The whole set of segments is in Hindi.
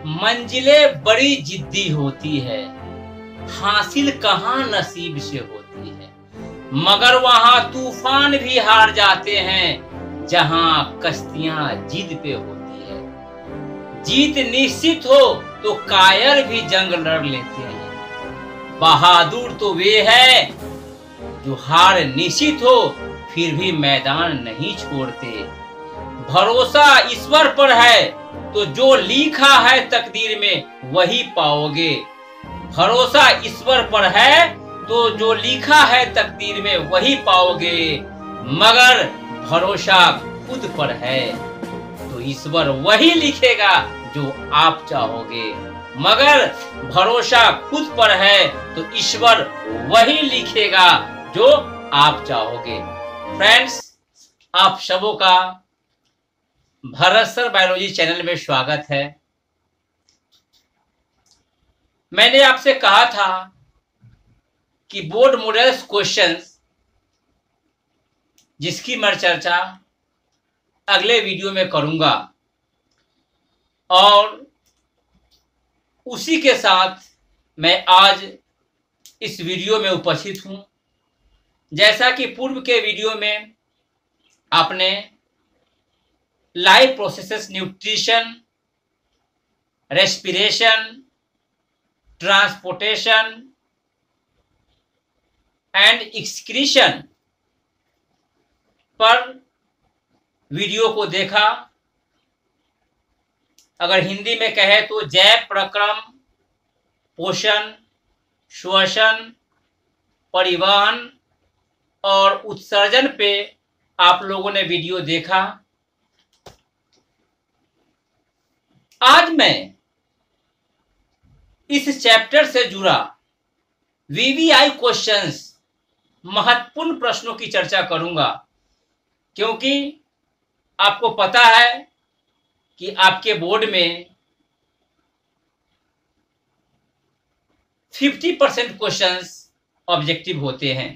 मंजिलें बड़ी जिद्दी होती है, हासिल कहाँ नसीब से होती है, मगर वहां तूफान भी हार जाते हैं जहां कश्तियां जिद पे होती है। जीत निश्चित हो तो कायर भी जंग लड़ लेते हैं, बहादुर तो वे है जो हार निश्चित हो फिर भी मैदान नहीं छोड़ते। भरोसा ईश्वर पर है तो जो लिखा है तकदीर में वही पाओगे। भरोसा ईश्वर पर है तो जो लिखा है तकदीर में वही पाओगे, मगर भरोसा खुद पर है तो ईश्वर वही लिखेगा जो आप चाहोगे। मगर भरोसा खुद पर है तो ईश्वर वही लिखेगा जो आप चाहोगे। फ्रेंड्स, आप सबों का भरत सर बायोलॉजी चैनल में स्वागत है। मैंने आपसे कहा था कि बोर्ड मॉडल्स क्वेश्चंस जिसकी मैं चर्चा अगले वीडियो में करूंगा, और उसी के साथ मैं आज इस वीडियो में उपस्थित हूं। जैसा कि पूर्व के वीडियो में आपने life processes, nutrition, respiration, transportation and excretion पर वीडियो को देखा। अगर हिंदी में कहे तो जैव प्रक्रम, पोषण, श्वसन, परिवहन और उत्सर्जन पे आप लोगों ने वीडियो देखा। आज मैं इस चैप्टर से जुड़ा वीवीआई क्वेश्चंस, महत्वपूर्ण प्रश्नों की चर्चा करूंगा, क्योंकि आपको पता है कि आपके बोर्ड में 50% क्वेश्चंस ऑब्जेक्टिव होते हैं।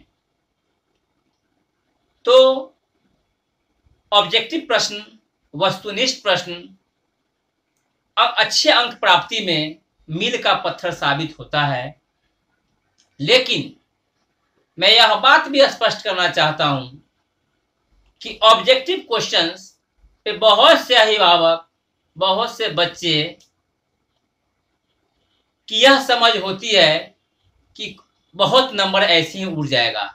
तो ऑब्जेक्टिव प्रश्न, वस्तुनिष्ठ प्रश्न अच्छे अंक प्राप्ति में मील का पत्थर साबित होता है। लेकिन मैं यह बात भी स्पष्ट करना चाहता हूं कि ऑब्जेक्टिव क्वेश्चंस पे बहुत से अभिभावक, बहुत से बच्चे की यह समझ होती है कि बहुत नंबर ऐसे ही उड़ जाएगा।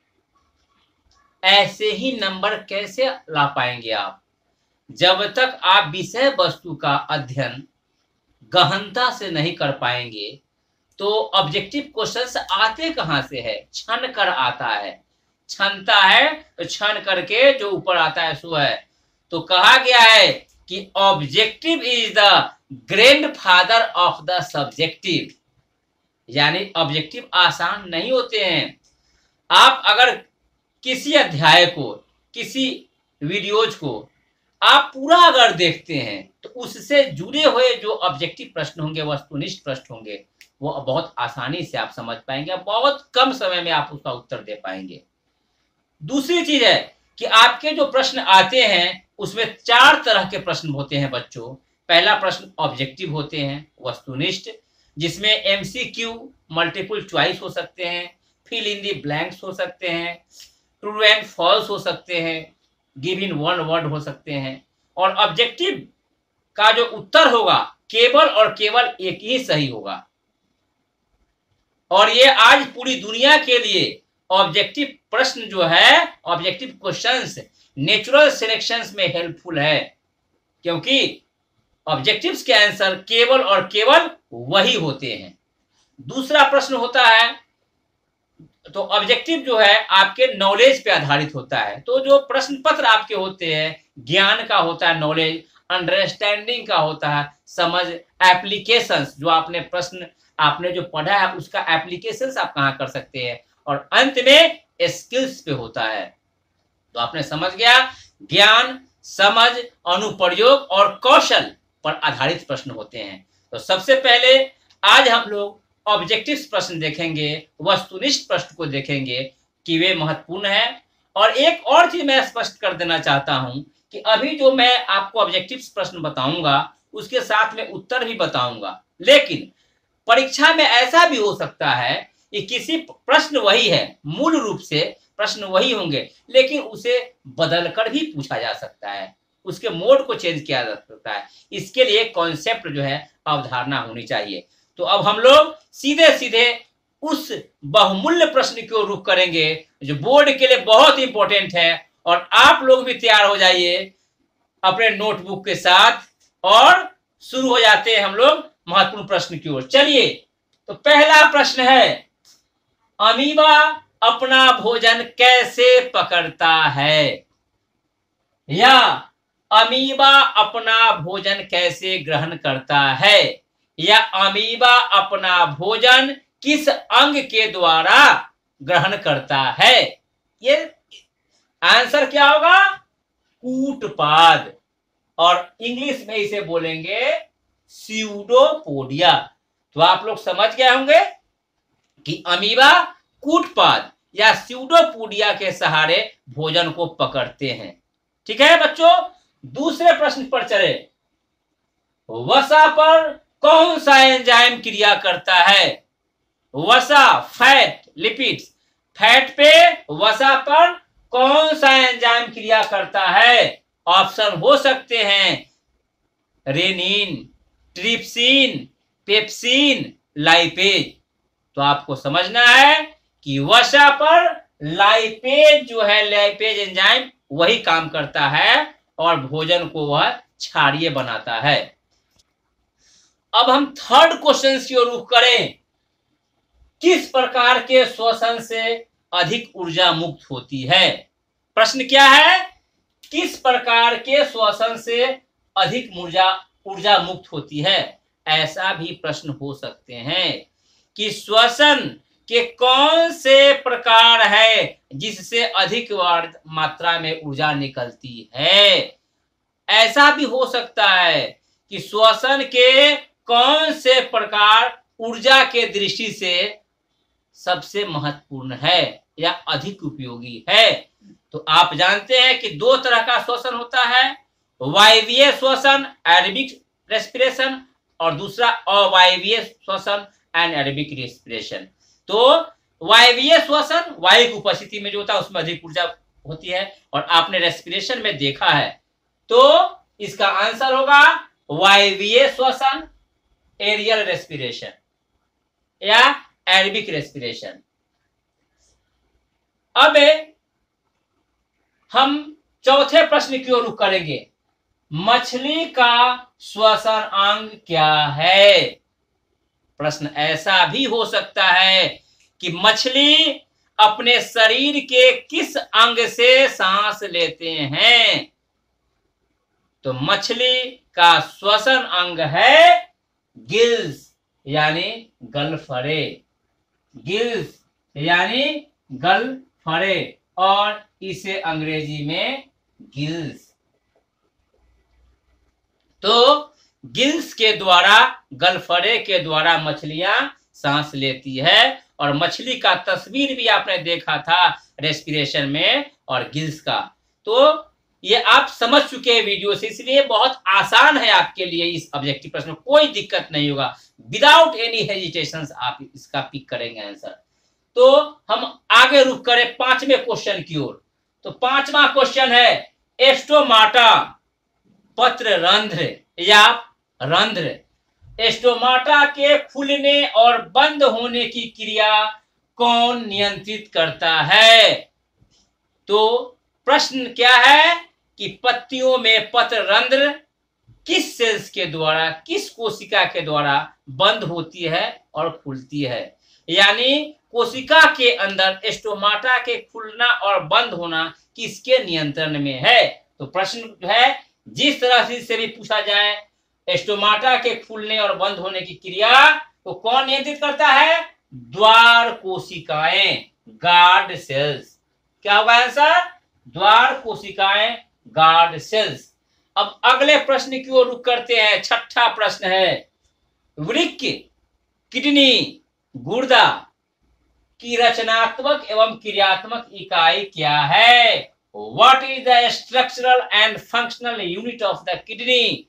ऐसे ही नंबर कैसे ला पाएंगे आप जब तक आप विषय वस्तु का अध्ययन गहनता से नहीं कर पाएंगे। तो ऑब्जेक्टिव क्वेश्चंस आते कहां से है? छन कर आता है। छनता है तो छन करके जो ऊपर आता है सो है। तो कहा गया है कि objective is the grandfather of the subjective, यानी ऑब्जेक्टिव आसान नहीं होते हैं। आप अगर किसी अध्याय को, किसी वीडियोज को आप पूरा अगर देखते हैं तो उससे जुड़े हुए जो ऑब्जेक्टिव प्रश्न होंगे, वस्तुनिष्ठ प्रश्न होंगे, वो बहुत आसानी से आप समझ पाएंगे। बहुत कम समय में आप उसका उत्तर दे पाएंगे। दूसरी चीज है कि आपके जो प्रश्न आते हैं उसमें 4 तरह के प्रश्न होते हैं बच्चों। पहला प्रश्न ऑब्जेक्टिव होते हैं, वस्तुनिष्ठ, जिसमें एमसीक्यू, मल्टीपल चॉइस हो सकते हैं, फिल इन दी ब्लैंक्स हो सकते हैं, ट्रू एंड फॉल्स हो सकते हैं, गिव इन वन वर्ड हो सकते हैं। और ऑब्जेक्टिव का जो उत्तर होगा केवल और केवल एक ही सही होगा। और ये आज पूरी दुनिया के लिए ऑब्जेक्टिव प्रश्न जो है, ऑब्जेक्टिव क्वेश्चंस नेचुरल सिलेक्शंस में हेल्पफुल है, क्योंकि ऑब्जेक्टिव्स के आंसर केवल और केवल वही होते हैं। दूसरा प्रश्न होता है, तो ऑब्जेक्टिव जो है आपके नॉलेज पे आधारित होता है। तो जो प्रश्न पत्र आपके होते हैं, ज्ञान का होता है, नॉलेज, अंडरस्टैंडिंग का होता है, समझ, एप्लीकेशंस, जो आपने प्रश्न आपने जो पढ़ा है उसका एप्लीकेशंस आप कहाँ कर सकते हैं, और अंत में स्किल्स पे होता है। तो आपने समझ गया, ज्ञान, समझ, अनुप्रयोग और कौशल पर आधारित प्रश्न होते हैं। तो सबसे पहले आज हम लोग ऑब्जेक्टिव प्रश्न देखेंगे, वस्तुनिष्ठ प्रश्न को देखेंगे कि वे महत्वपूर्ण है। और एक और चीज मैं स्पष्ट कर देना चाहता हूं कि अभी जो मैं आपको ऑब्जेक्टिव प्रश्न बताऊंगा उसके साथ में उत्तर भी बताऊंगा। लेकिन परीक्षा में ऐसा भी हो सकता है कि किसी प्रश्न वही है, मूल रूप से प्रश्न वही होंगे, लेकिन उसे बदलकर भी पूछा जा सकता है, उसके मोड को चेंज किया जा सकता है। इसके लिए कॉन्सेप्ट जो है, अवधारणा होनी चाहिए। तो अब हम लोग सीधे सीधे उस बहुमूल्य प्रश्न की ओर रुख करेंगे जो बोर्ड के लिए बहुत इंपॉर्टेंट है, और आप लोग भी तैयार हो जाइए अपने नोटबुक के साथ और शुरू हो जाते हैं हम लोग महत्वपूर्ण प्रश्न की ओर। चलिए, तो पहला प्रश्न है, अमीबा अपना भोजन कैसे पकड़ता है? या अमीबा अपना भोजन कैसे ग्रहण करता है? या अमीबा अपना भोजन किस अंग के द्वारा ग्रहण करता है? ये आंसर क्या होगा? कूटपाद, और इंग्लिश में इसे बोलेंगे स्यूडोपोडिया। तो आप लोग समझ गए होंगे कि अमीबा कूटपाद या स्यूडोपोडिया के सहारे भोजन को पकड़ते हैं। ठीक है बच्चों, दूसरे प्रश्न पर चले। वसा पर कौन सा एंजाइम क्रिया करता है? वसा, फैट, लिपिड्स। फैट पे, वसा पर कौन सा एंजाइम क्रिया करता है? ऑप्शन हो सकते हैं रेनिन, ट्रिप्सिन, पेप्सिन, लाइपेज। तो आपको समझना है कि वसा पर लाइपेज जो है, लाइपेज एंजाइम वही काम करता है और भोजन को वह क्षारीय बनाता है। अब हम थर्ड क्वेश्चन की ओर रुख करें। किस प्रकार के श्वसन से अधिक ऊर्जा मुक्त होती है? प्रश्न क्या है? किस प्रकार के श्वसन से अधिक ऊर्जा मुक्त होती है? ऐसा भी प्रश्न हो सकते हैं कि श्वसन के कौन से प्रकार है जिससे अधिक मात्रा में ऊर्जा निकलती है? ऐसा भी हो सकता है कि श्वसन के कौन से प्रकार ऊर्जा के दृष्टि से सबसे महत्वपूर्ण है या अधिक उपयोगी है। तो आप जानते हैं कि दो तरह का श्वसन होता है, वायवीय श्वसन एरोबिक रेस्पिरेशन और दूसरा अवायवीय श्वसन एनारोबिक रेस्पिरेशन। तो वायवीय श्वसन वायु की उपस्थिति में जो होता है उसमें अधिक ऊर्जा होती है और आपने रेस्पिरेशन में देखा है, तो इसका आंसर होगा वायवीय श्वसन एरियल रेस्पिरेशन या एरोबिक रेस्पिरेशन। अब हम चौथे प्रश्न की ओर रुख करेंगे। मछली का श्वसन अंग क्या है? प्रश्न ऐसा भी हो सकता है कि मछली अपने शरीर के किस अंग से सांस लेते हैं? तो मछली का श्वसन अंग है गिल्स यानी गलफड़े, गिल्स यानी गलफड़े, और इसे अंग्रेजी में गिल्स। तो गिल्स के द्वारा, गलफड़े के द्वारा मछलियां सांस लेती है, और मछली का तस्वीर भी आपने देखा था रेस्पिरेशन में और गिल्स का। तो ये आप समझ चुके हैं वीडियो से, इसलिए बहुत आसान है आपके लिए इस ऑब्जेक्टिव प्रश्न में, कोई दिक्कत नहीं होगा। विदाउट एनी हेजिटेशन आप इसका पिक करेंगे आंसर। तो हम आगे रुक करें पांचवें क्वेश्चन की ओर। तो पांचवा क्वेश्चन है, एस्टोमाटा पत्र रंध्र या रंध्र, एस्टोमाटा के खुलने और बंद होने की क्रिया कौन नियंत्रित करता है? तो प्रश्न क्या है कि पत्तियों में पत्र रंध्र किस सेल्स के द्वारा, किस कोशिका के द्वारा बंद होती है और खुलती है? यानी कोशिका के अंदर एस्टोमाटा के खुलना और बंद होना किसके नियंत्रण में है? तो प्रश्न है, जिस तरह से भी पूछा जाए, एस्टोमाटा के खुलने और बंद होने की क्रिया को कौन नियंत्रित करता है? द्वार कोशिकाएं, गार्ड सेल्स। क्या होगा आंसर? द्वार कोशिकाएं, गार्ड सेल्स। अब अगले प्रश्न की ओर रुख करते हैं। छठा प्रश्न है, वृक्क, किडनी, गुर्दा की रचनात्मक एवं क्रियात्मक इकाई क्या है? What is the structural and functional unit of the kidney?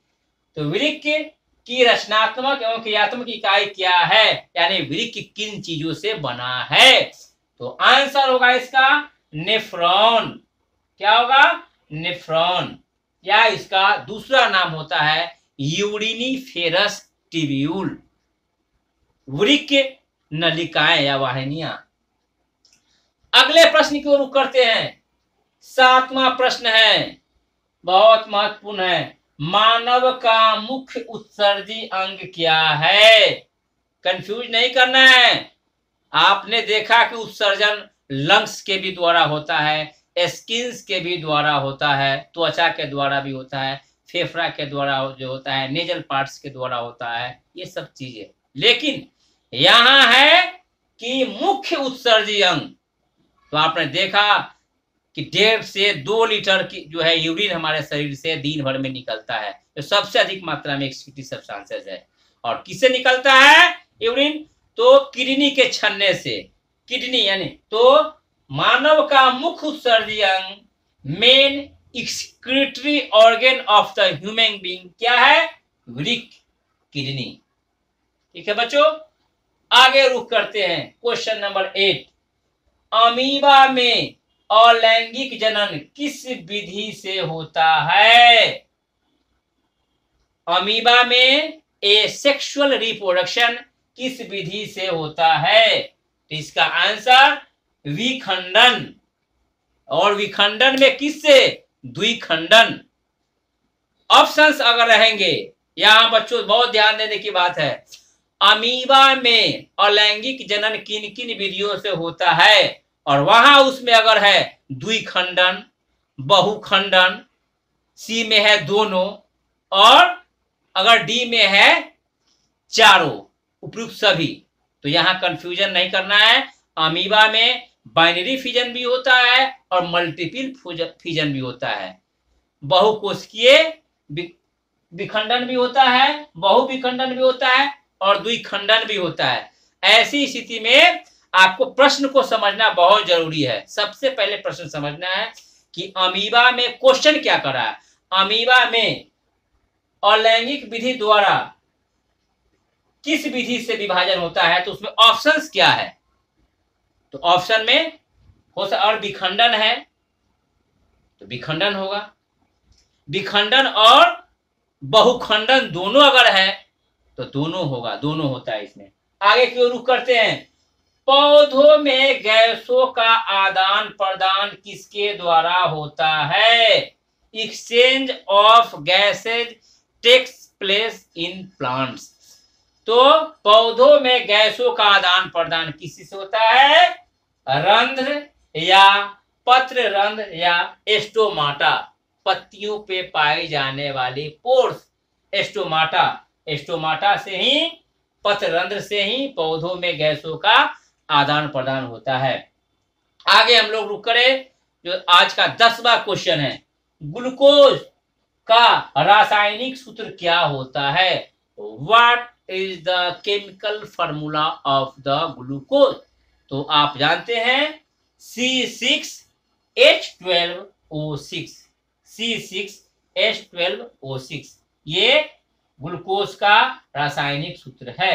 तो वृक्क की रचनात्मक एवं क्रियात्मक इकाई क्या है, यानी वृक्क किन चीजों से बना है? तो आंसर होगा इसका नेफ्रॉन। क्या होगा? नेफ्रॉन, या इसका दूसरा नाम होता है यूरिनिफेरस टिब्यूल, वृक्क नलिकाएं या वाहिनियां। अगले प्रश्न की ओर रुख करते हैं। 7वां प्रश्न है, बहुत महत्वपूर्ण है। मानव का मुख्य उत्सर्जी अंग क्या है? कंफ्यूज नहीं करना है। आपने देखा कि उत्सर्जन लंग्स के भी द्वारा होता है, स्किन्स के भी द्वारा होता है, त्वचा के द्वारा भी होता है, फेफड़ा के द्वारा जो होता है, नेजल पार्ट्स के द्वारा होता है, ये सब चीजें। लेकिन यहां है कि मुख्य उत्सर्जी अंग, तो आपने देखा कि 1.5 से 2 लीटर की जो है यूरिन हमारे शरीर से दिन भर में निकलता है, तो सबसे अधिक मात्रा में एक्सक्रीटरी सब्सटेंसेस है। और किससे निकलता है यूरिन? तो किडनी के छन्ने से, किडनी यानी। तो मानव का मुख्य उत्सर्जी अंग, main excretory organ of the human being क्या है? वृक्क, किडनी। ठीक है बच्चों, आगे रुख करते हैं। क्वेश्चन नंबर 8, अमीबा में अलैंगिक जनन किस विधि से होता है? अमीबा में एसेक्सुअल रिप्रोडक्शन किस विधि से होता है? तो इसका आंसर विखंडन। और विखंडन में किससे? द्विखंडन। ऑप्शंस अगर रहेंगे, यहां बच्चों बहुत ध्यान देने की बात है। अमीबा में अलैंगिक जनन किन किन विधियों से होता है, और वहां उसमें अगर है द्विखंडन, बहुखंडन, सी में है दोनों, और अगर डी में है चारों, उपयुक्त सभी, तो यहां कंफ्यूजन नहीं करना है। अमीबा में बाइनरी फिजन भी होता है और मल्टीपल फिजन भी होता है, बहुकोशिकीय विखंडन भी होता है, बहुविखंडन भी होता है और द्विखंडन भी होता है। ऐसी स्थिति में आपको प्रश्न को समझना बहुत जरूरी है। सबसे पहले प्रश्न समझना है कि अमीबा में क्वेश्चन क्या कर रहा है। अमीबा में अलैंगिक विधि द्वारा किस विधि से विभाजन होता है, तो उसमें ऑप्शंस क्या है? तो ऑप्शन में हो सकता, और विखंडन है तो विखंडन होगा, विखंडन और बहुखंडन दोनों अगर है तो दोनों होगा, दोनों होता है इसमें। आगे की ओर रुख करते हैं। पौधों में गैसों का आदान प्रदान किसके द्वारा होता है? Exchange of gases takes place in plants. तो पौधों में गैसों का आदान प्रदान किससे होता है? रंध्र या पत्र रंध्र या स्टोमाटा, पत्तियों पे पाई जाने वाली पोर्स, स्टोमाटा, स्टोमाटा से ही, पत्र रंध्र से ही पौधों में गैसों का आदान प्रदान होता है। आगे हम लोग रुक करें, जो आज का 10वां क्वेश्चन है, ग्लूकोज का रासायनिक सूत्र क्या होता है? What is the chemical formula of the glucose? तो आप जानते हैं C6H12O6, C6H12O6 ये ग्लूकोज का रासायनिक सूत्र है।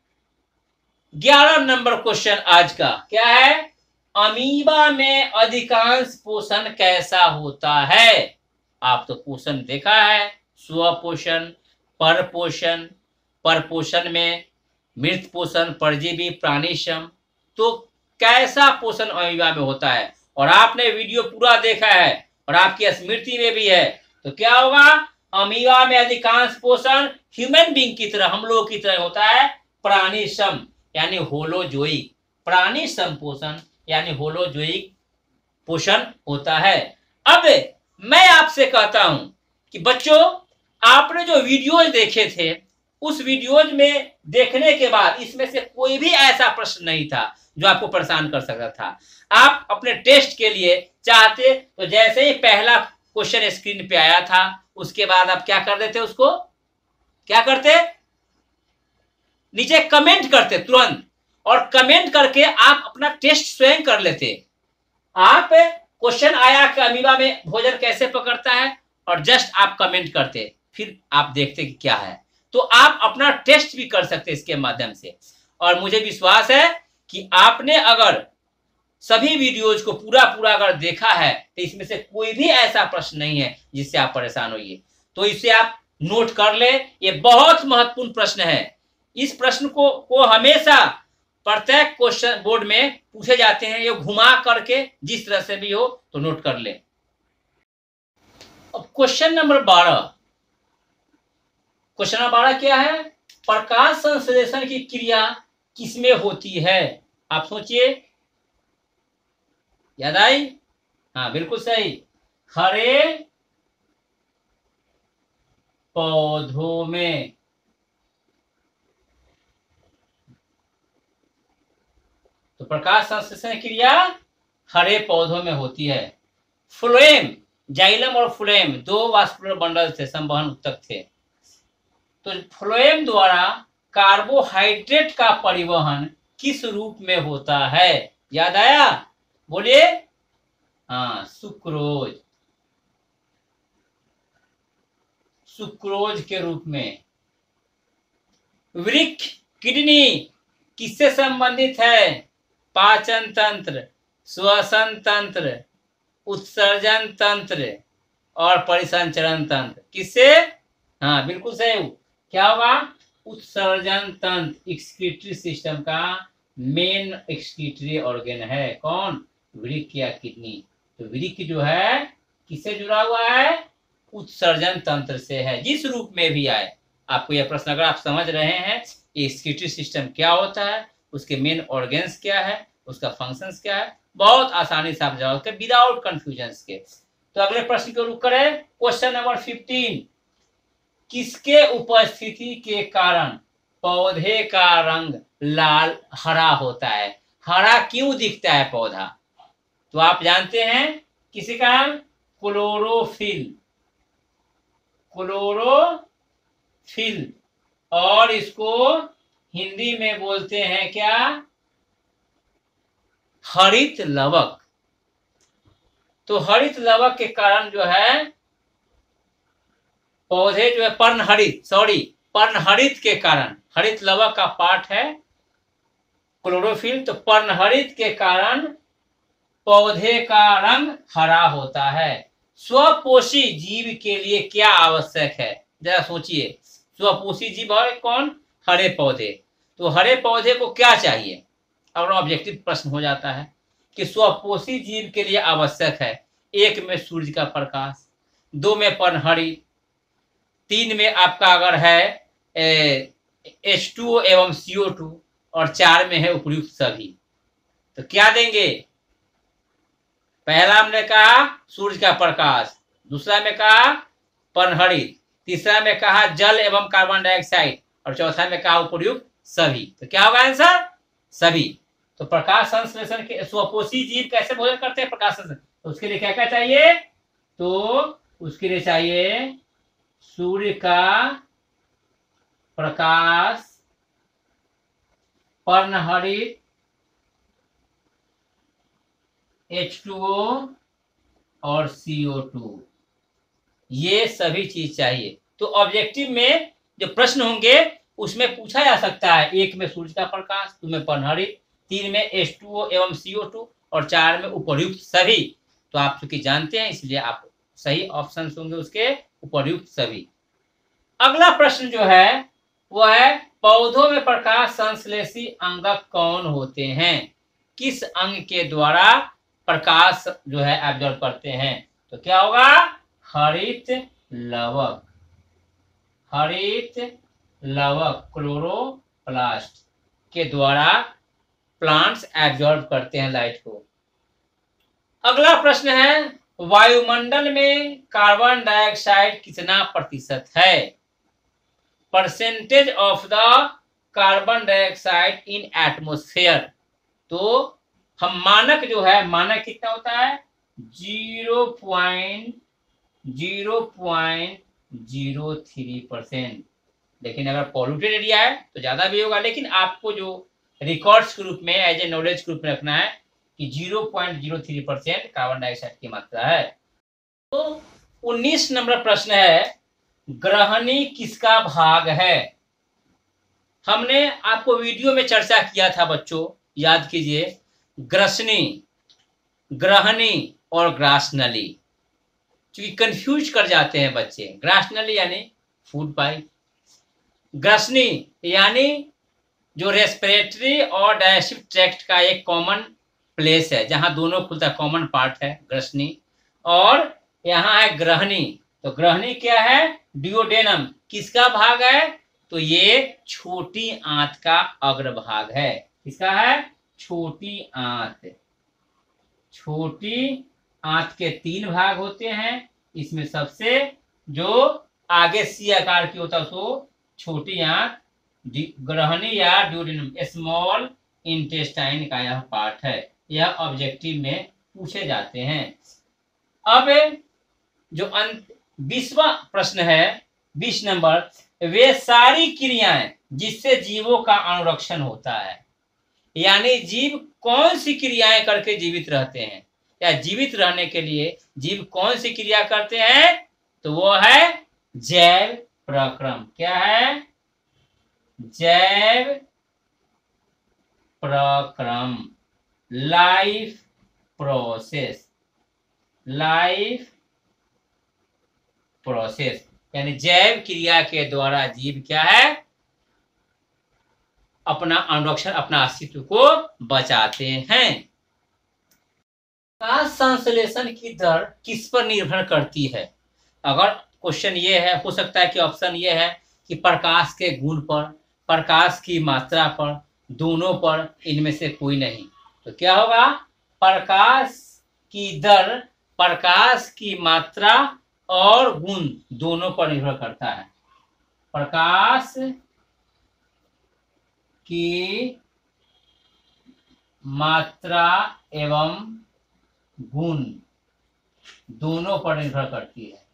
11 नंबर क्वेश्चन आज का क्या है? अमीबा में अधिकांश पोषण कैसा होता है? आप तो पोषण देखा है, स्वपोषण, परपोषण, परपोषण में मृत पोषण, परजीवी, प्राणीश्रम। तो कैसा पोषण अमीबा में होता है? और आपने वीडियो पूरा देखा है और आपकी स्मृति में भी है, तो क्या होगा? अमीबा में अधिकांश पोषण ह्यूमन बीइंग की तरह, हम लोगों की तरह होता है, प्राणीश्रम यानी होलोजोइक, प्राणीश्रम पोषण यानी होलोजोइक पोषण होता है। अब मैं आपसे कहता हूं कि बच्चों, आपने जो वीडियोज देखे थे, उस वीडियोज में देखने के बाद इसमें से कोई भी ऐसा प्रश्न नहीं था जो आपको परेशान कर सकता था। आप अपने टेस्ट के लिए चाहते तो जैसे ही पहला क्वेश्चन स्क्रीन पे आया था, उसके बाद आप क्या कर देते, उसको क्या करते, नीचे कमेंट करते तुरंत, और कमेंट करके आप अपना टेस्ट स्वयं कर लेते। आप क्वेश्चन आया कि अमीबा में भोजन कैसे पकड़ता है, और जस्ट आप कमेंट करते, फिर आप देखते कि क्या है। तो आप अपना टेस्ट भी कर सकते हैं इसके माध्यम से। और मुझे विश्वास है कि आपने अगर सभी वीडियोज को पूरा पूरा अगर देखा है तो इसमें से कोई भी ऐसा प्रश्न नहीं है जिससे आप परेशान होइए। तो इसे आप नोट कर ले, ये बहुत महत्वपूर्ण प्रश्न है। इस प्रश्न को हमेशा प्रत्येक क्वेश्चन बोर्ड में पूछे जाते हैं, ये घुमा करके जिस तरह से भी हो तो नोट कर ले। अब क्वेश्चन नंबर 12, क्वेश्चन नंबर 12 क्या है? प्रकाश संश्लेषण की क्रिया किसमें होती है? आप सोचिए, याद आई? हाँ बिल्कुल सही, हरे पौधों में। तो प्रकाश संश्लेषण क्रिया हरे पौधों में होती है। फ्लोएम, जाइलम और फ्लोएम दो वास्कुलर बंडल थे, संवहन उत्तक थे। तो फ्लोएम द्वारा कार्बोहाइड्रेट का परिवहन किस रूप में होता है? याद आया? बोलिए। हाँ, सुक्रोज, सुक्रोज के रूप में। वृक्क, किडनी किससे संबंधित है? पाचन तंत्र, श्वसन तंत्र, उत्सर्जन तंत्र और परिसंचरण तंत्र। किससे? हाँ बिल्कुल सही। क्या होगा? उत्सर्जन तंत्र एक्सक्रीटरी सिस्टम का मेन एक्सक्रीटरी ऑर्गन है। कौन? वृक्क या किडनी। तो वृक्क जो है किससे जुड़ा हुआ है? उत्सर्जन तंत्र से है, जिस रूप में भी आए। आपको यह प्रश्न अगर आप समझ रहे हैं एक्सक्रीटरी सिस्टम क्या होता है, उसके मेन ऑर्गन्स क्या है, उसका फंक्शंस क्या है, बहुत आसानी से आप जवाब कर विदाउट कंफ्यूजन के। तो अगले प्रश्न को रुक करें। क्वेश्चन नंबर 15, किसके उपस्थिति के कारण पौधे का रंग लाल हरा होता है? हरा क्यों दिखता है पौधा? तो आप जानते हैं किसी कारण? क्लोरोफिल, क्लोरोफिल, और इसको हिंदी में बोलते हैं क्या? हरित लवक। तो हरित लवक के कारण जो है पौधे जो है पर्णहरित के कारण, हरित लवक का पार्ट है क्लोरोफिल, तो पर्णहरित के कारण पौधे का रंग हरा होता है। स्वपोषी जीव के लिए क्या आवश्यक है? जरा सोचिए, स्वपोषी जीव है कौन? हरे पौधे। तो हरे पौधे को क्या चाहिए? अगर ऑब्जेक्टिव प्रश्न हो जाता है कि स्वपोषी जीव के लिए आवश्यक है, 1 में सूर्य का प्रकाश, 2 में पर्णहरित, 3 में आपका अगर है H2O एवं CO2, और 4 में है उपयुक्त सभी। तो क्या देंगे? पहला हमने कहा सूर्य का प्रकाश, दूसरा में कहा पर्णहरित, तीसरा में कहा जल एवं कार्बन डाइऑक्साइड, और चौथा में कहा उपयुक्त सभी। तो क्या होगा आंसर? सभी। तो प्रकाश संश्लेषण के स्वपोषी जीव कैसे भोजन करते हैं? प्रकाश संश्लेषण। तो उसके लिए क्या क्या चाहिए? तो उसके लिए चाहिए सूर्य का प्रकाश, पर्णहरित, H2O और CO2, ये सभी चीज चाहिए। तो ऑब्जेक्टिव में जो प्रश्न होंगे उसमें पूछा जा सकता है 1 में सूर्य का प्रकाश, 2 में पर्णहरित, 3 में H2O एवं CO2, और 4 में उपयुक्त सभी। तो आप चूंकि जानते हैं इसलिए आप सही ऑप्शन होंगे उसके उपयुक्त सभी। अगला प्रश्न जो है वो है पौधों में प्रकाश संश्लेषी अंगक कौन होते हैं? किस अंग के द्वारा प्रकाश जो है एब्जॉर्ब करते हैं? तो क्या होगा? हरित लवक, हरित लवक क्लोरोप्लास्ट के द्वारा प्लांट्स एब्जॉर्ब करते हैं लाइट को। अगला प्रश्न है वायुमंडल में कार्बन डाइऑक्साइड कितना प्रतिशत है? Percentage of the carbon dioxide in atmosphere. तो हम मानक जो है, मानक कितना होता है? 0.03%। लेकिन अगर पॉल्यूटेड एरिया है तो ज्यादा भी होगा, लेकिन आपको जो रिकॉर्ड्स के रूप में एज ए नॉलेज के रूप में रखना है कि 0.03% कार्बन डाइऑक्साइड की मात्रा है। तो 19 नंबर प्रश्न है ग्रहणी किसका भाग है? हमने आपको वीडियो में चर्चा किया था बच्चों, याद कीजिए। ग्रसनी, ग्रहणी और ग्रासनली, क्योंकि कंफ्यूज कर जाते हैं बच्चे। ग्रासनली यानी फूड पाइप, ग्रसनी यानी जो रेस्पिरेटरी और डाइजेस्टिव ट्रैक्ट का एक कॉमन प्लेस है, जहां दोनों खुलता, कॉमन पार्ट है ग्रसनी। और यहाँ है ग्रहणी। तो ग्रहणी क्या है? डिओडेनम किसका भाग है? तो ये छोटी आंत का अग्रभाग है। किसका है? छोटी आंत। छोटी आंत के 3 भाग होते हैं, इसमें सबसे जो आगे सी आकार की होता है उसको छोटी आंत, ग्रहणी या डिओडेनम, स्मॉल इंटेस्टाइन का यह पार्ट है। यह ऑब्जेक्टिव में पूछे जाते हैं। अब जो 20वां प्रश्न है, 20 नंबर, वे सारी क्रियाएं जिससे जीवों का अनुरक्षण होता है, यानी जीव कौन सी क्रियाएं करके जीवित रहते हैं, या जीवित रहने के लिए जीव कौन सी क्रिया करते हैं? तो वो है जैव प्रक्रम। क्या है? जैव प्रक्रम, लाइफ प्रोसेस। लाइफ प्रोसेस यानी जैव क्रिया के द्वारा जीव क्या है? अपना अनुरक्षण, अपना अस्तित्व को बचाते हैं। प्रकाश संश्लेषण की दर किस पर निर्भर करती है? अगर क्वेश्चन ये है, हो सकता है कि ऑप्शन ये है कि प्रकाश के गुण पर, प्रकाश की मात्रा पर, दोनों पर, इनमें से कोई नहीं। तो क्या होगा? प्रकाश की दर प्रकाश की मात्रा और गुण दोनों पर निर्भर करता है। प्रकाश की मात्रा एवं गुण दोनों पर निर्भर करती है।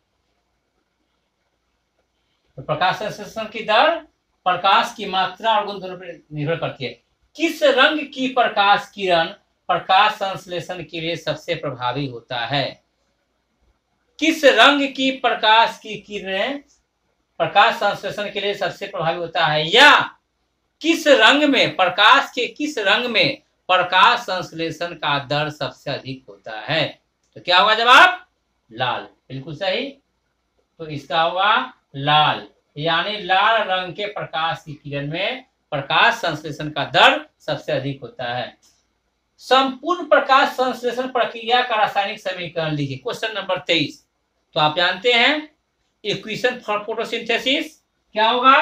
तो प्रकाश संश्लेषण की दर प्रकाश की मात्रा और गुण दोनों पर निर्भर करती है। किस रंग की प्रकाश किरण प्रकाश संश्लेषण के लिए सबसे प्रभावी होता है? किस रंग की प्रकाश की किरणें प्रकाश संश्लेषण के लिए सबसे प्रभावी होता है, या किस रंग में, प्रकाश के किस रंग में प्रकाश संश्लेषण का दर सबसे अधिक होता है? तो क्या होगा जवाब? लाल। बिल्कुल सही। तो इसका होगा लाल, यानी लाल रंग के प्रकाश की किरण में प्रकाश संश्लेषण का दर सबसे अधिक होता है। संपूर्ण प्रकाश संश्लेषण प्रक्रिया का रासायनिक समीकरण लिखिए। Question number 23। तो आप जानते हैं इक्वेशन फॉर फोटोसिंथेसिस क्या होगा?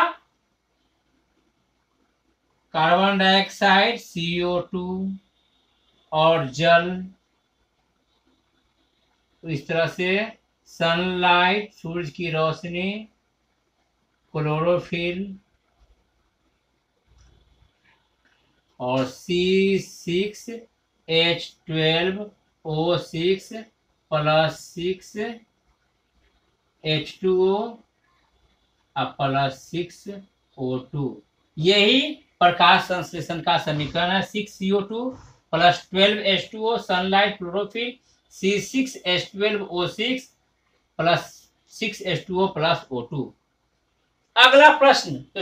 कार्बन डाइऑक्साइड, CO2 और जल, तो इस तरह से सनलाइट, सूरज की रोशनी, क्लोरोफिल और C6H12O6 plus 6H2O plus 6O2, यही प्रकाश संश्लेषण का समीकरण है। 6CO2 plus 12H2O, sunlight, chlorophyll, C6H12O6 plus 6H2O plus O2। अगला प्रश्न तो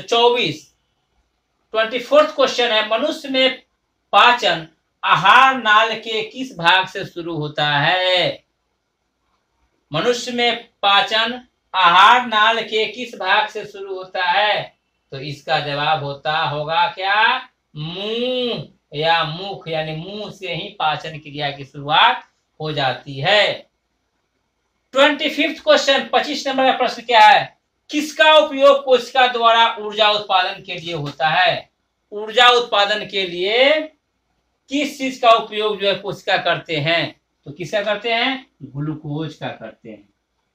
24th क्वेश्चन है, मनुष्य में पाचन आहार नाल के किस भाग से शुरू होता है? मनुष्य में पाचन आहार नाल के किस भाग से शुरू होता है? तो इसका जवाब होगा क्या? मुंह या मुख, यानी मुंह से ही पाचन क्रिया की शुरुआत हो जाती है। 25th क्वेश्चन, 25 नंबर का प्रश्न क्या है? किसका उपयोग कोशिका द्वारा ऊर्जा उत्पादन के लिए होता है? ऊर्जा उत्पादन के लिए किस चीज का उपयोग जो है कोशिका करते हैं? तो किसका करते हैं? ग्लूकोज का करते हैं।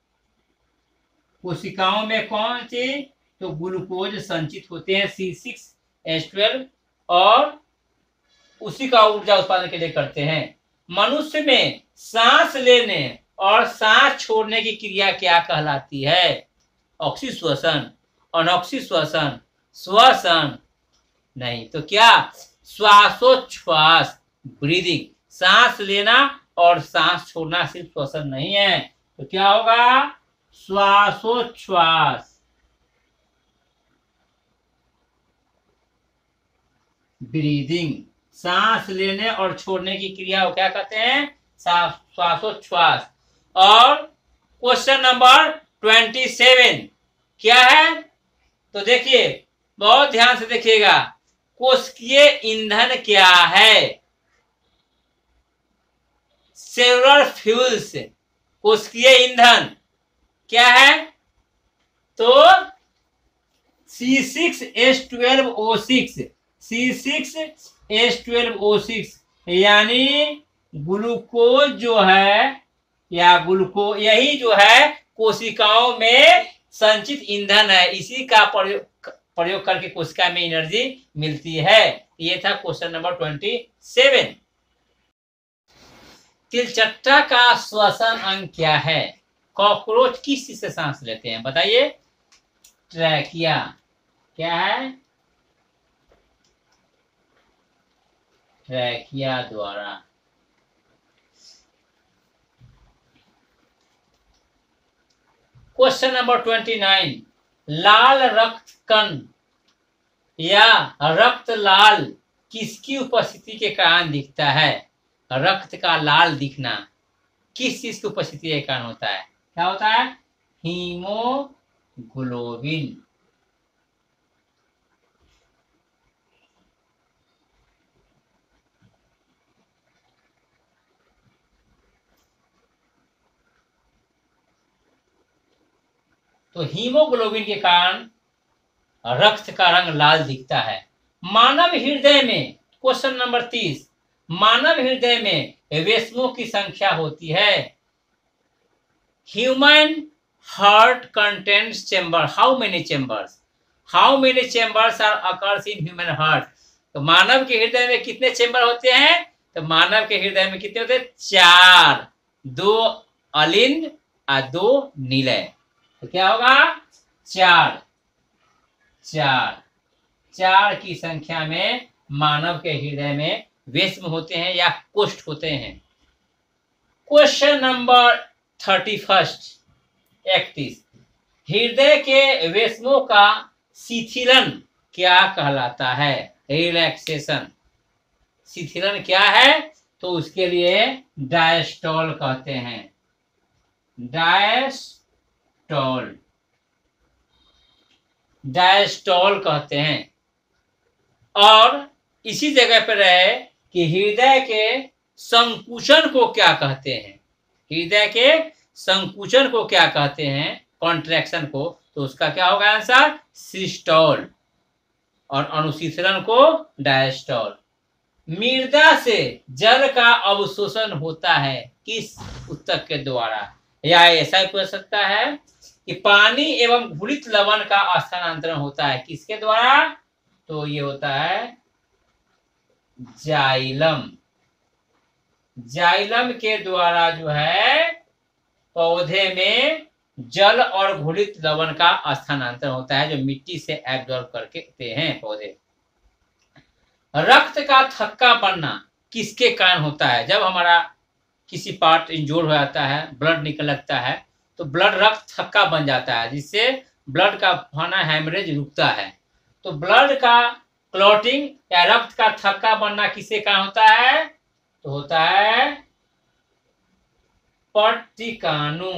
कोशिकाओं में कौन सी? तो ग्लूकोज संचित होते हैं C6H12 और उसी का ऊर्जा उत्पादन के लिए करते हैं। मनुष्य में सांस लेने और सांस छोड़ने की क्रिया क्या कहलाती है? ऑक्सीश्वसन, अनॉक्सीश्वसन, श्वसन? नहीं, तो क्या? श्वासोच्छ्वास, ब्रीदिंग। सांस लेना और सांस छोड़ना सिर्फ श्वसन नहीं है। तो क्या होगा? श्वासोच्छ्वास, ब्रीदिंग, सांस लेने और छोड़ने की क्रिया को क्या कहते हैं? श्वासोच्छ्वास। और क्वेश्चन नंबर 27 क्या है? तो देखिए, बहुत ध्यान से देखिएगा, कोशिकीय ईंधन क्या है? सेलुलर फ्यूल्स, कोशिकीय ईंधन क्या है? तो C6H12O6, C6H12O6 यानी ग्लूकोज जो है, या यही जो है कोशिकाओं में संचित ईंधन है। इसी का प्रयोग करके कोशिका में एनर्जी मिलती है। ये था क्वेश्चन नंबर 27। तिलचट्टा का श्वसन अंग क्या है? कॉकरोच किस चीज से सांस लेते हैं? बताइए। ट्रैकिया। क्या है? ट्रैकिया द्वारा। क्वेश्चन नंबर 29, लाल रक्त कण या रक्त लाल किसकी उपस्थिति के कारण दिखता है? रक्त का लाल दिखना किस चीज की उपस्थिति के कारण होता है? क्या होता है? हीमोग्लोबिन। तो हीमोग्लोबिन के कारण रक्त का रंग लाल दिखता है। मानव हृदय में, क्वेश्चन नंबर 30, मानव हृदय में रेशमों की संख्या होती है। Human heart contains chamber, how many chambers? How many chambers are occurs in human heart? तो मानव के हृदय में कितने चेंबर होते हैं? तो मानव के हृदय में कितने होते हैं? 4, 2 अलिंद और 2 नीलय। तो क्या होगा? 4 की संख्या में मानव के हृदय में वेश्म होते हैं या कोष्ठ होते हैं। क्वेश्चन नंबर 31, हृदय के वेश्मों का शिथिलन क्या कहलाता है? रिलैक्सेशन। शिथिलन क्या है? तो उसके लिए डायस्टॉल कहते हैं। डायस्टॉल कहते हैं। और इसी जगह पर रहे कि हृदय के संकुचन को क्या कहते हैं? हृदय के संकुचन को क्या कहते हैं? कॉन्ट्रैक्शन को। तो उसका क्या होगा आंसर? सिस्टोल। और अनुशीतलन को डायस्टॉल। मृदा से जल का अवशोषण होता है किस ऊतक के द्वारा? या ऐसा ही पूछ सकता है कि पानी एवं घुलित लवण का स्थानांतरण होता है किसके द्वारा? तो ये होता है जाइलम। जाइलम के द्वारा जो है पौधे में जल और घुलित लवण का स्थानांतरण होता है, जो मिट्टी से एब्जॉर्ब करके हैं पौधे। रक्त का थक्का बनना किसके कारण होता है? जब हमारा किसी पार्ट इंजोर हो जाता है, ब्लड निकल लगता है, तो ब्लड रक्त थक्का बन जाता है, जिससे ब्लड का बहाना हेमरेज रुकता है। तो ब्लड का क्लॉटिंग या रक्त का थक्का बनना किसके कारण होता है? तो होता है पट्टिकाणु,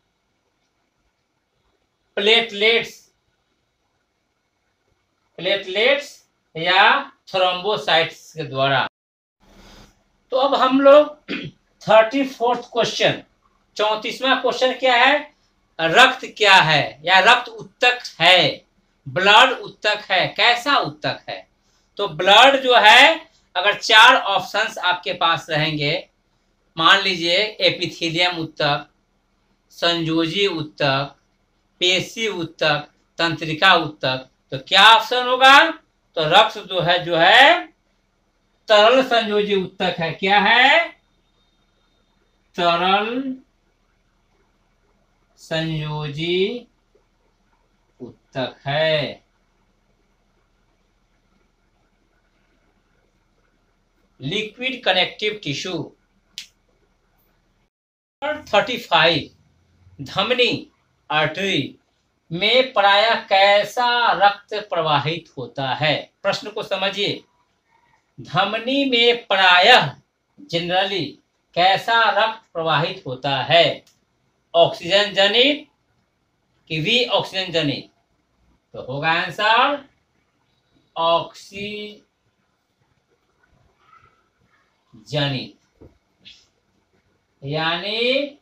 प्लेटलेट्स या थ्रोम्बोसाइट्स के द्वारा। तो अब हम लोग 34th क्वेश्चन, 34वां क्वेश्चन क्या है? रक्त क्या है या रक्त उत्तक है? ब्लड उत्तक है। कैसा उत्तक है? तो ब्लड जो है, अगर 4 ऑप्शंस आपके पास रहेंगे, मान लीजिए एपिथेलियम उत्तक, संयोजी उत्तक, पेशी उत्तक, तंत्रिका उत्तक, तो क्या ऑप्शन होगा? तो रक्त जो है तरल संयोजी उत्तक है। क्या है? तरल संयोजी उत्तक है। Liquid connective tissue. 35, धमनी आर्टरी में प्रायः कैसा रक्त प्रवाहित होता है? प्रश्न को समझिए। धमनी में प्रायः जनरली कैसा रक्त प्रवाहित होता है? ऑक्सीजन जनित कि वी ऑक्सीजन जनित? तो होगा आंसर ऑक्सीजनित, यानी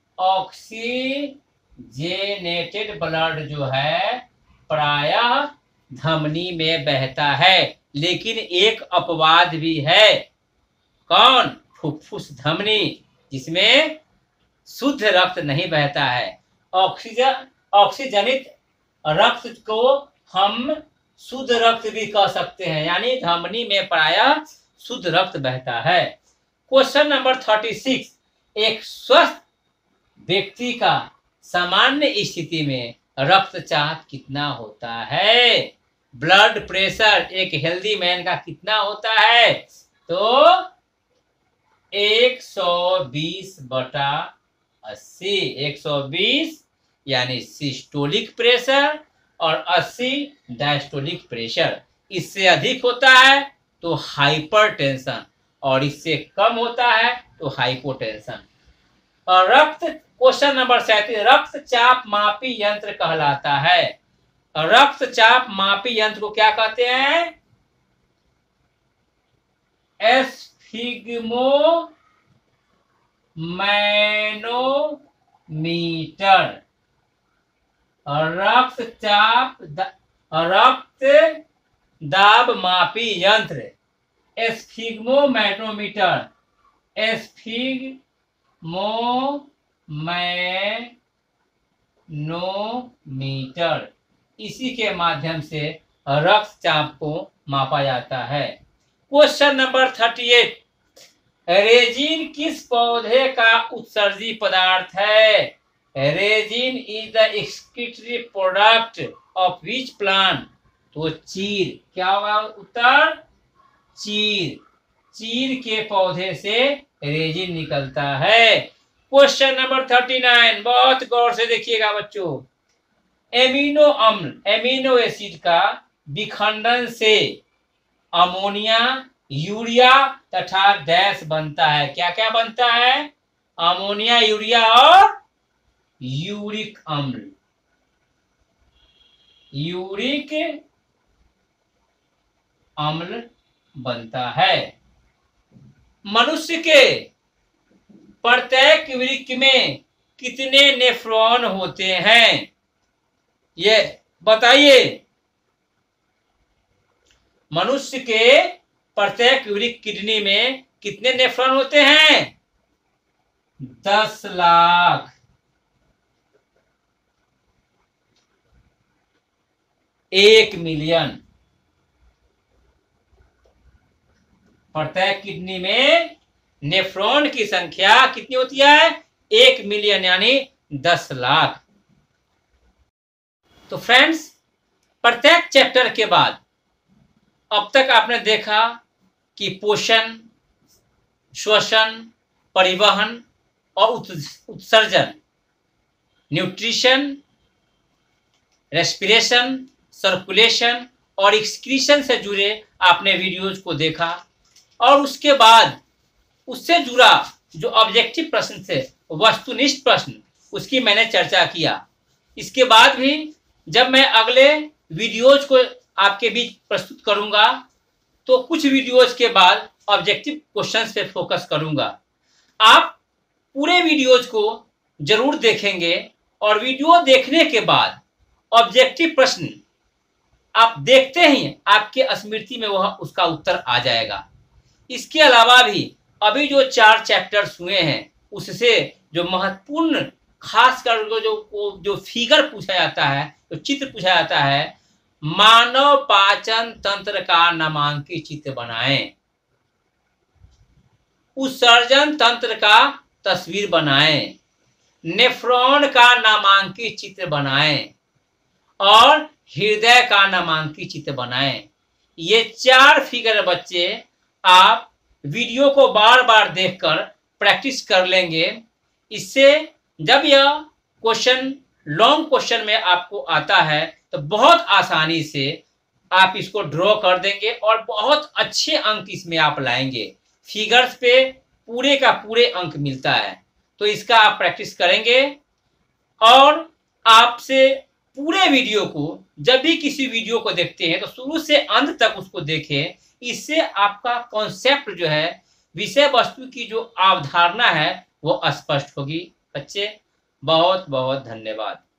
ऑक्सीजेनेटेड ब्लड जो है प्रायः धमनी में बहता है। लेकिन एक अपवाद भी है। कौन? फुफ्फुस धमनी, जिसमें शुद्ध रक्त नहीं बहता है। ऑक्सीजनित रक्त को हम शुद्ध रक्त भी कह सकते हैं, यानी धमनी में प्रायः शुद्ध रक्त बहता है। क्वेश्चन नंबर 36, एक स्वस्थ व्यक्ति का सामान्य स्थिति में रक्तचाप कितना होता है? ब्लड प्रेशर एक हेल्दी मैन का कितना होता है? तो 120/80। 120 यानी सिस्टोलिक प्रेशर और 80 डायस्टोलिक प्रेशर। इससे अधिक होता है तो हाइपरटेंशन और इससे कम होता है तो हाइपोटेंशन। और क्वेश्चन नंबर 37, रक्तचाप मापी यंत्र कहलाता है। रक्तचाप मापी यंत्र को क्या कहते हैं? स्फिग्मोमैनोमीटर। रक्त दाब मापी यंत्र स्फिग्मोमैनोमीटर। स्फिग्मोमैनोमीटर, इसी के माध्यम से रक्तचाप को मापा जाता है। क्वेश्चन नंबर 38, रेजिन किस पौधे का उत्सर्जी पदार्थ है? Resin is the excretory product of which plant? तो चीर। क्या होगा उत्तर? चीर। चीर के पौधे से रेजिन निकलता है। क्वेश्चन नंबर 39, बहुत गौर से देखिएगा बच्चों। एमिनो एसिड का विखंडन से अमोनिया, यूरिया तथा डैश बनता है। क्या क्या बनता है? अमोनिया, यूरिया और यूरिक अम्ल। यूरिक अम्ल बनता है। मनुष्य के प्रत्येक वृक्क में कितने नेफ्रॉन होते हैं? ये बताइए। मनुष्य के प्रत्येक वृक्क किडनी में कितने नेफ्रॉन होते हैं? 10 लाख। 1 मिलियन। प्रत्येक किडनी में नेफ्रॉन की संख्या कितनी होती है? 1 मिलियन, यानी 10 लाख। तो फ्रेंड्स, प्रत्येक चैप्टर के बाद अब तक आपने देखा कि पोषण, श्वसन, परिवहन और उत्सर्जन, न्यूट्रिशन, रेस्पिरेशन, सर्कुलेशन और एक्सक्रीशन से जुड़े आपने वीडियोज को देखा। और उसके बाद उससे जुड़ा जो ऑब्जेक्टिव प्रश्न थे, वस्तुनिष्ठ प्रश्न, उसकी मैंने चर्चा किया। इसके बाद भी जब मैं अगले वीडियोज को आपके बीच प्रस्तुत करूंगा तो कुछ वीडियोज के बाद ऑब्जेक्टिव क्वेश्चंस पे फोकस करूंगा। आप पूरे वीडियोज को जरूर देखेंगे और वीडियो देखने के बाद ऑब्जेक्टिव प्रश्न आप देखते ही आपके स्मृति में वह उसका उत्तर आ जाएगा। इसके अलावा भी अभी जो 4 चैप्टर्स हुए हैं उससे जो महत्वपूर्ण, खास कर जो फिगर पूछा जाता है, जो चित्र पूछा जाता है, मानव पाचन तंत्र का नामांकित चित्र बनाएं, उत्सर्जन तंत्र का तस्वीर बनाएं, नेफ्रॉन का नामांकित चित्र बनाएं और हृदय का नामांकित चित्र बनाएं। ये 4 फिगर बच्चे आप वीडियो को बार बार देखकर प्रैक्टिस कर लेंगे। इससे जब यह क्वेश्चन लॉन्ग क्वेश्चन में आपको आता है तो बहुत आसानी से आप इसको ड्रॉ कर देंगे और बहुत अच्छे अंक इसमें आप लाएंगे। फिगर्स पे पूरे का पूरे अंक मिलता है, तो इसका आप प्रैक्टिस करेंगे। और आपसे पूरे वीडियो को, जब भी किसी वीडियो को देखते हैं तो शुरू से अंत तक उसको देखें। इससे आपका कॉन्सेप्ट जो है, विषय वस्तु की जो अवधारणा है वो स्पष्ट होगी। बच्चे बहुत बहुत धन्यवाद।